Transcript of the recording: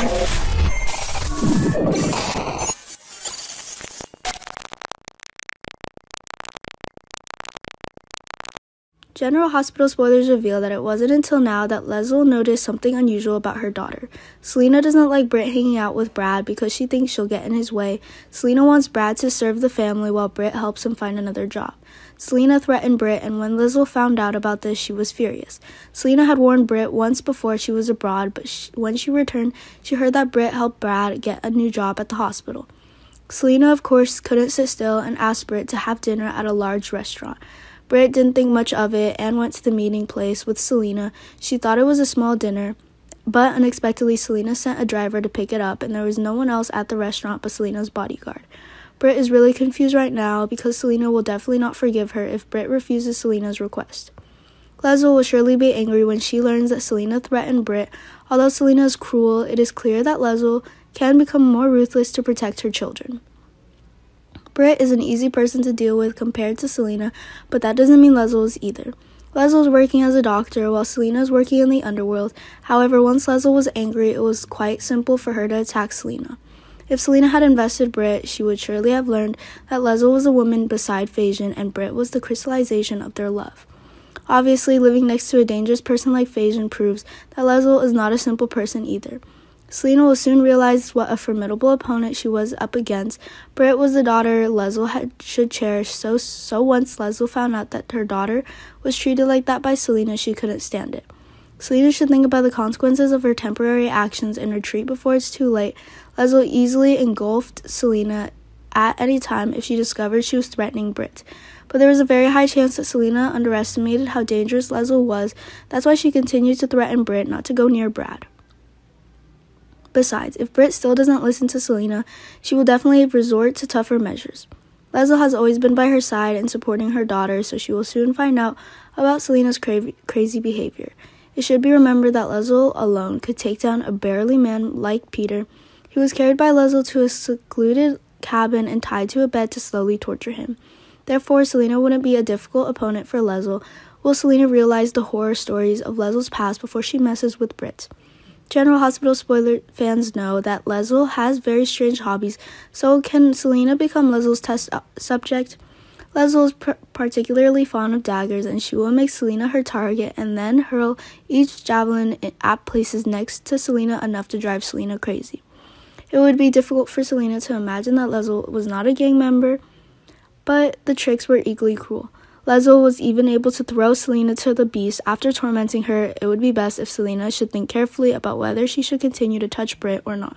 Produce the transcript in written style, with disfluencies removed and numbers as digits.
General Hospital spoilers reveal that it wasn't until now that Leslie noticed something unusual about her daughter. Selena doesn't like Britt hanging out with Brad because she thinks she'll get in his way. Selena wants Brad to serve the family while Britt helps him find another job. Selena threatened Britt, and when Leslie found out about this, she was furious. Selena had warned Britt once before she was abroad, but when she returned, she heard that Britt helped Brad get a new job at the hospital. Selena, of course, couldn't sit still and asked Britt to have dinner at a large restaurant. Britt didn't think much of it and went to the meeting place with Selena. She thought it was a small dinner, but unexpectedly Selena sent a driver to pick it up, and there was no one else at the restaurant but Selena's bodyguard. Britt is really confused right now because Selena will definitely not forgive her if Britt refuses Selena's request. Leslie will surely be angry when she learns that Selena threatened Britt. Although Selena is cruel, it is clear that Leslie can become more ruthless to protect her children. Britt is an easy person to deal with compared to Selena, but that doesn't mean Leslie is either. Leslie is working as a doctor while Selena is working in the underworld. However, once Leslie was angry, it was quite simple for her to attack Selena. If Selena had invested Britt, she would surely have learned that Leslie was a woman beside Phasion, and Britt was the crystallization of their love. Obviously, living next to a dangerous person like Phasion proves that Leslie is not a simple person either. Selena will soon realize what a formidable opponent she was up against. Britt was the daughter Leslie should cherish, so once Leslie found out that her daughter was treated like that by Selena, she couldn't stand it. Selena should think about the consequences of her temporary actions and retreat before it's too late. Leslie easily engulfed Selena at any time if she discovered she was threatening Britt. But there was a very high chance that Selena underestimated how dangerous Leslie was. That's why she continued to threaten Britt not to go near Brad. Besides, if Britt still doesn't listen to Selena, she will definitely resort to tougher measures. Leslie has always been by her side and supporting her daughter, so she will soon find out about Selena's crazy behavior. It should be remembered that Leslie alone could take down a burly man like Peter. He was carried by Leslie to a secluded cabin and tied to a bed to slowly torture him. Therefore, Selena wouldn't be a difficult opponent for Leslie. Will Selena realize the horror stories of Leslie's past before she messes with Britt? General Hospital spoiler fans know that Leslie has very strange hobbies, so can Selena become Leslie's test subject? Leslie is particularly fond of daggers, and she will make Selena her target and then hurl each javelin at places next to Selena enough to drive Selena crazy. It would be difficult for Selena to imagine that Leslie was not a gang member, but the tricks were equally cruel. Leslie was even able to throw Selena to the beast after tormenting her. It would be best if Selena should think carefully about whether she should continue to touch Britt or not.